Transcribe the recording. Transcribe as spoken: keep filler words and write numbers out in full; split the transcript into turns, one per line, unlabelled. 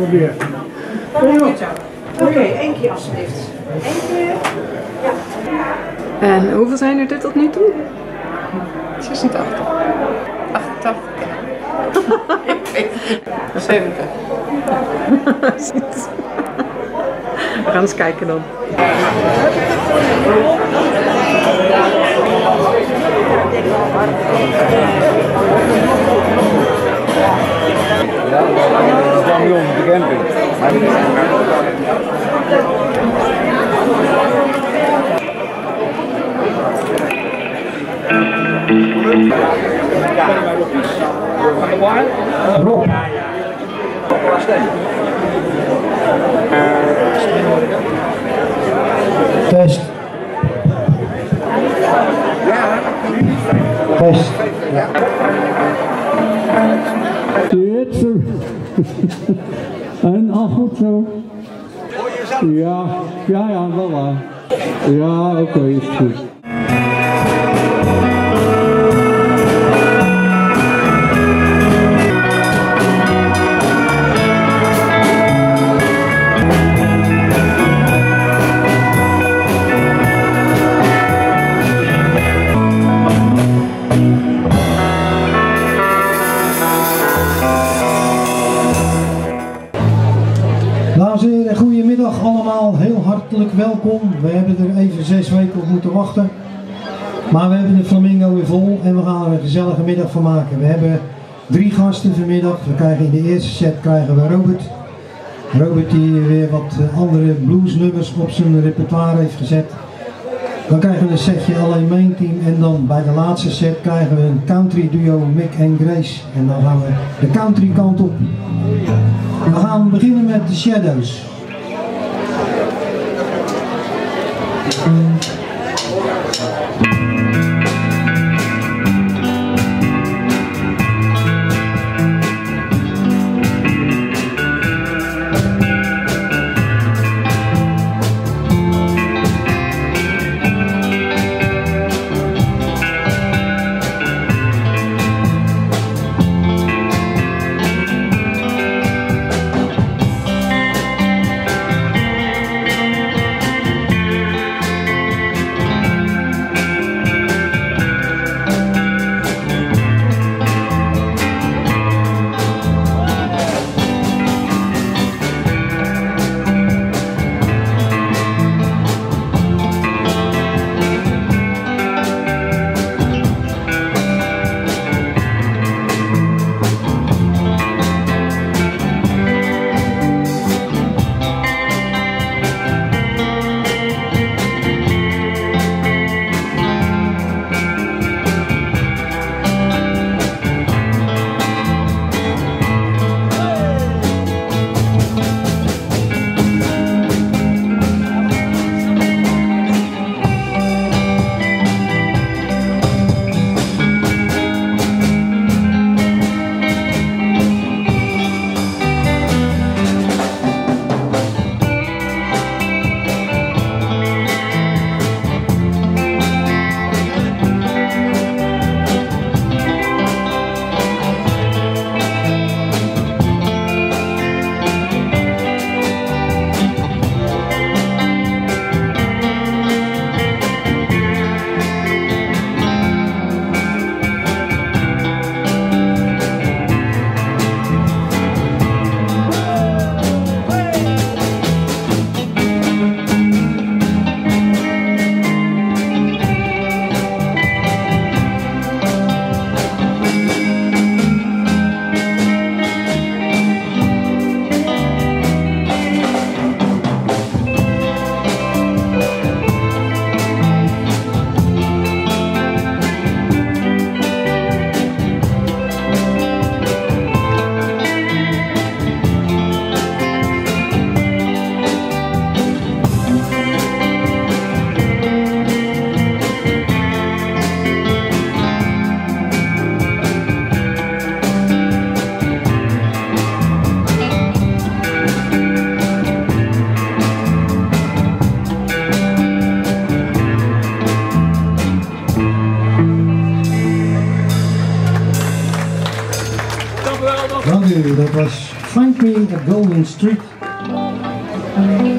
proberen.
Dan heb je het zo. Oké, okay, één keer alsjeblieft. Eén keer. Ja.
En hoeveel zijn er dit tot nu toe?
zesentachtig. achtentachtig. Ik weet het. zeventig.
We gaan eens kijken dan.
Ja, dat is dan niet onder de camping. Rob. Test. Test. Ja. Dit zo. En al goed zo. Ja, ja, ja, wel waar. Ja, oké, okay, is goed. Dames en heren, goedemiddag allemaal, heel hartelijk welkom. We hebben er even zes weken op moeten wachten. Maar we hebben de Flamingo weer vol en we gaan er een gezellige middag van maken. We hebben drie gasten vanmiddag. We krijgen in de eerste set krijgen we Robert. Robert die weer wat andere bluesnummers op zijn repertoire heeft gezet. Dan krijgen we een setje alleen main team en dan bij de laatste set krijgen we een country duo Mick en Grace. En dan gaan we de country kant op. We gaan beginnen met de Shadows. Dank u, dat was Find Me a Golden Street.